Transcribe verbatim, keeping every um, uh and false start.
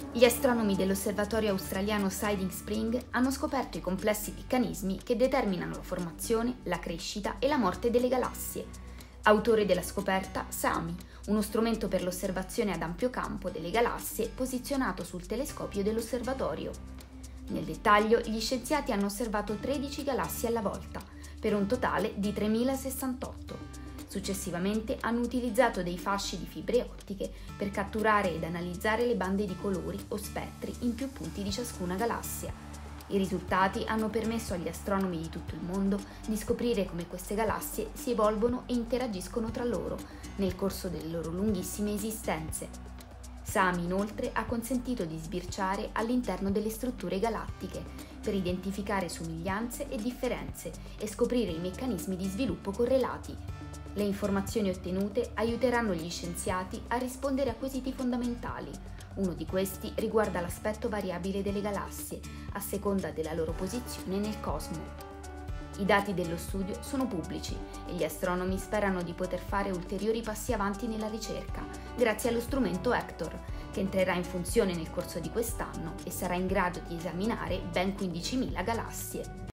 Gli astronomi dell'osservatorio australiano Siding Spring hanno scoperto i complessi meccanismi che determinano la formazione, la crescita e la morte delle galassie. Autore della scoperta SAMI, uno strumento per l'osservazione ad ampio campo delle galassie posizionato sul telescopio dell'osservatorio. Nel dettaglio, gli scienziati hanno osservato tredici galassie alla volta, per un totale di tremilasessantotto. Successivamente hanno utilizzato dei fasci di fibre ottiche per catturare ed analizzare le bande di colori o spettri in più punti di ciascuna galassia. I risultati hanno permesso agli astronomi di tutto il mondo di scoprire come queste galassie si evolvono e interagiscono tra loro nel corso delle loro lunghissime esistenze. SAMI inoltre ha consentito di sbirciare all'interno delle strutture galattiche per identificare somiglianze e differenze e scoprire i meccanismi di sviluppo correlati. Le informazioni ottenute aiuteranno gli scienziati a rispondere a quesiti fondamentali. Uno di questi riguarda l'aspetto variabile delle galassie, a seconda della loro posizione nel cosmo. I dati dello studio sono pubblici e gli astronomi sperano di poter fare ulteriori passi avanti nella ricerca, grazie allo strumento Hector, che entrerà in funzione nel corso di quest'anno e sarà in grado di esaminare ben quindicimila galassie.